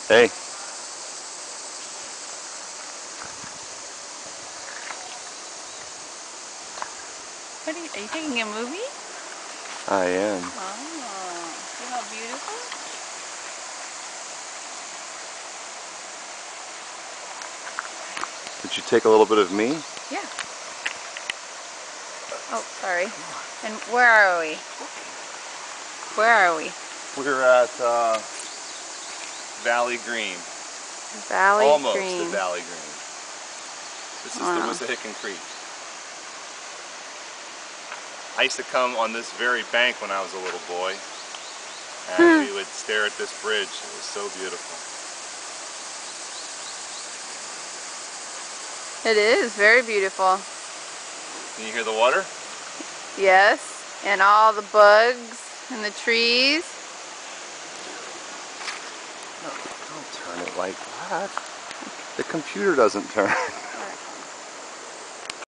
Hey. What are you taking a movie? I am. Oh, see how beautiful? Did you take a little bit of me? Yeah. Oh, sorry. And where are we? Where are we? We're at Valley Green. Valley Almost Green. at Valley Green. This is Wow. the Wissahickon Creek. I used to come on this very bank when I was a little boy, and we would stare at this bridge. It was so beautiful. It is very beautiful. Can you hear the water? Yes, and all the bugs and the trees. No, don't turn it like that. The computer doesn't turn.